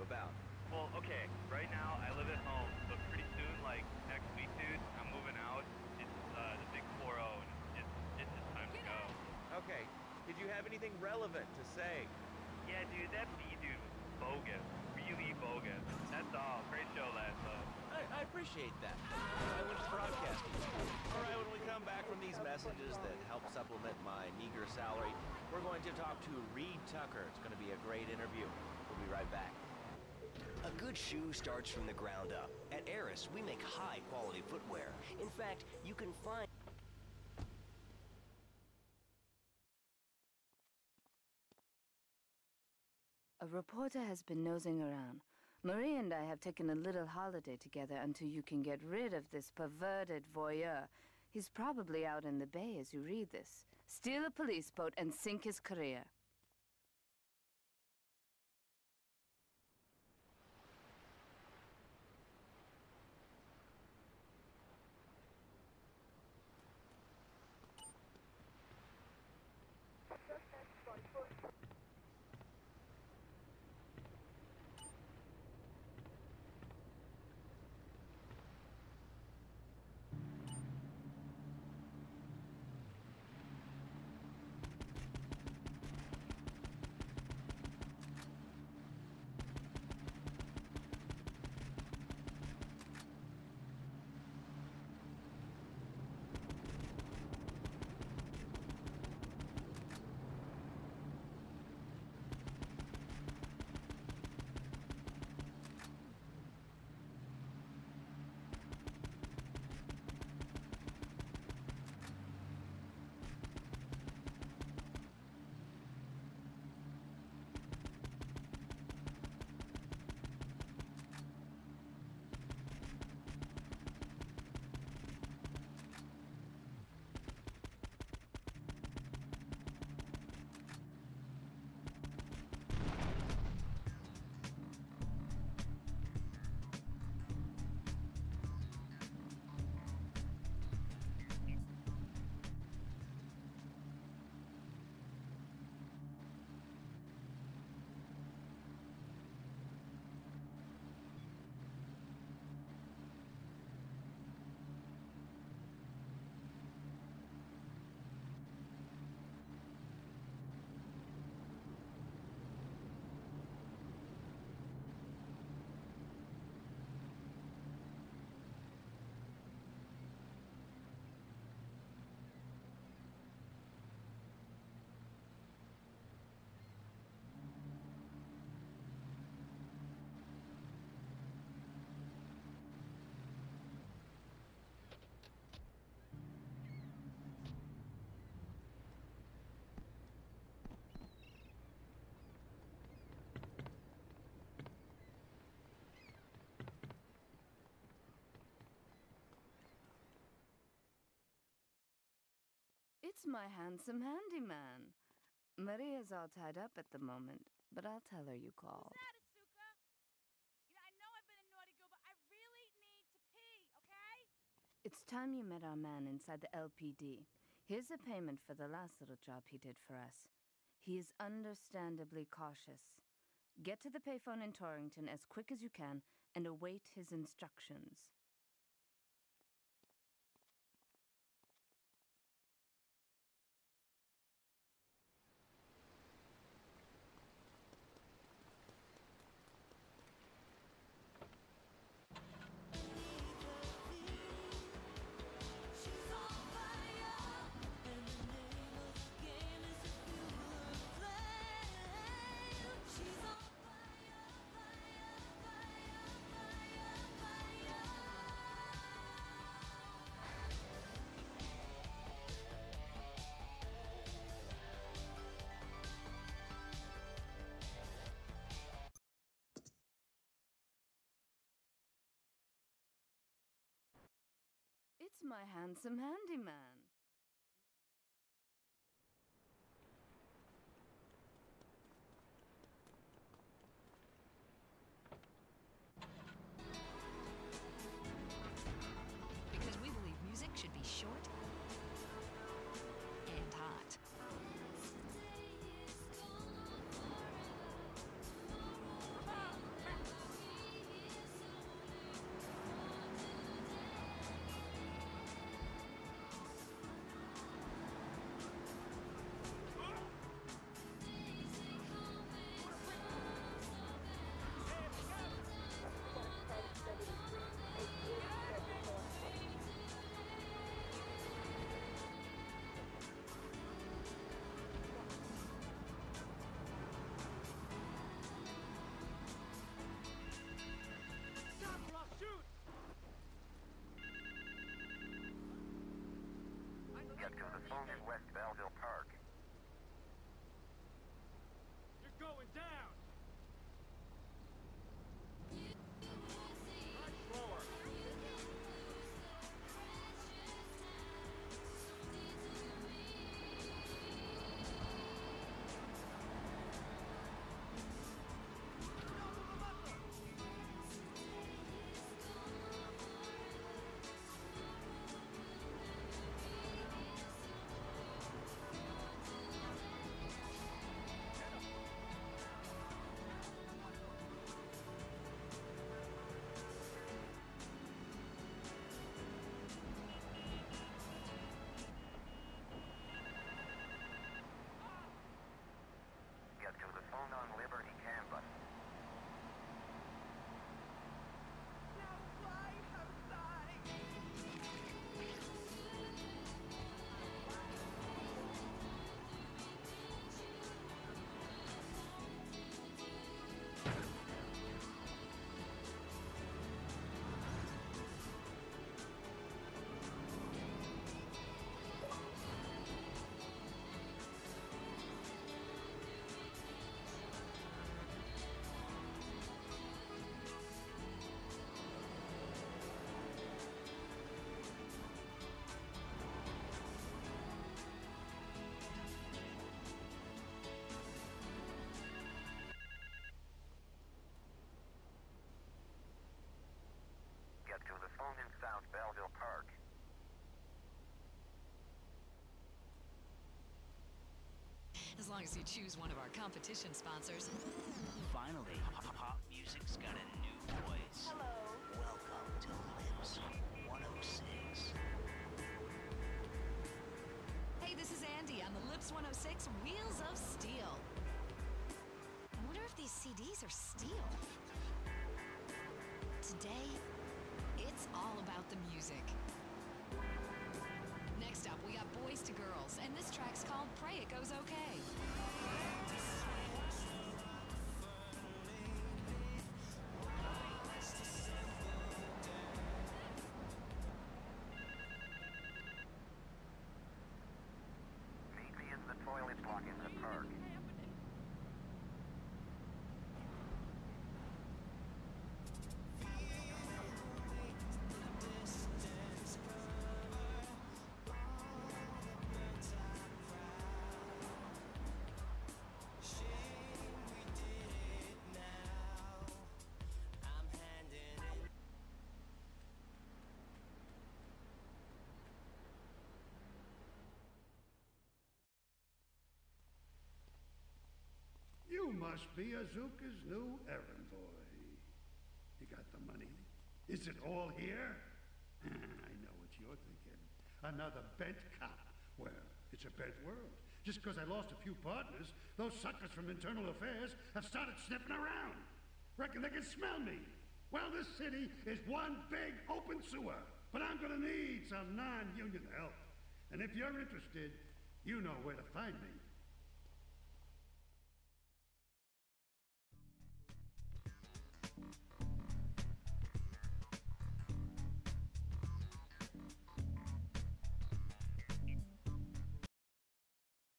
about? Well, okay, right now I live at home, but pretty soon, like next week, dude, I'm moving out. It's the big 4-0, and it's just time to go. Okay, did you have anything relevant to say? Yeah, dude, that B dude was bogus. Really bogus. That's all. Great show last, though. I appreciate that. I went to broadcasting. All right, when we come back from these messages that help supplement my meager salary, we're going to talk to Reed Tucker. It's going to be a great interview. We'll be right back. A good shoe starts from the ground up. At Eris, we make high-quality footwear. In fact, you can find... A reporter has been nosing around. Marie and I have taken a little holiday together until you can get rid of this perverted voyeur. He's probably out in the bay as you read this. Steal a police boat and sink his career. It's my handsome handyman. Maria's all tied up at the moment, but I'll tell her you called. Who's that, Asuka? You know, I know I've been a naughty girl, but I really need to pee, okay? It's time you met our man inside the LPD. Here's a payment for the last little job he did for us. He is understandably cautious. Get to the payphone in Torrington as quick as you can and await his instructions. It's my handsome handyman. Because we believe music should be short and hot. phone in West Belleville Park. You're going down! Much slower. Get to the phone on Liberty campus. Now fly outside. Get to the phone in South Belleville Park. As long as you choose one of our competition sponsors. Finally, pop music's got a new voice. Hello. Welcome to Lips 106. Hey, this is Andy on the Lips 106 Wheels of Steel. I wonder if these CDs are steel. Today, it's all about the music. Next up, we got Boys to Girls, and this track's called Pray It Goes Okay. Meet me in the toilet block in the park. You must be Azuka's new errand boy. You got the money? Is it all here? I know what you're thinking. Another bent cop. Well, it's a bent world. Just because I lost a few partners, those suckers from Internal Affairs have started sniffing around. Reckon they can smell me. Well, this city is one big open sewer. But I'm gonna need some non-union help. And if you're interested, you know where to find me.